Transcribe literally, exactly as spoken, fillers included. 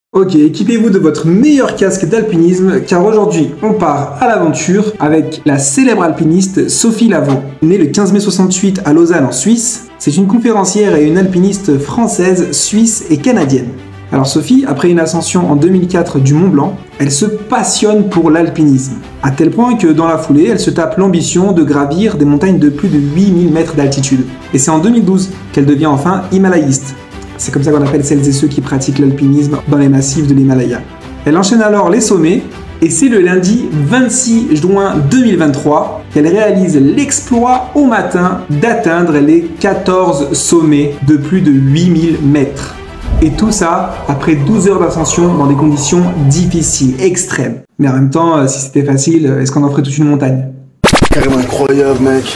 Ok, équipez-vous de votre meilleur casque d'alpinisme car aujourd'hui on part à l'aventure avec la célèbre alpiniste Sophie Lavaux. Née le quinze mai soixante-huit à Lausanne en Suisse, c'est une conférencière et une alpiniste française, suisse et canadienne. Alors Sophie, après une ascension en deux mille quatre du Mont Blanc, elle se passionne pour l'alpinisme, à tel point que dans la foulée, elle se tape l'ambition de gravir des montagnes de plus de huit mille mètres d'altitude. Et c'est en deux mille douze qu'elle devient enfin himalayiste. C'est comme ça qu'on appelle celles et ceux qui pratiquent l'alpinisme dans les massifs de l'Himalaya. Elle enchaîne alors les sommets, et c'est le lundi vingt-six juin deux mille vingt-trois qu'elle réalise l'exploit au matin d'atteindre les quatorze sommets de plus de huit mille mètres. Et tout ça après douze heures d'ascension dans des conditions difficiles, extrêmes. Mais en même temps, si c'était facile, est-ce qu'on en ferait toute une montagne? Carrément incroyable, mec.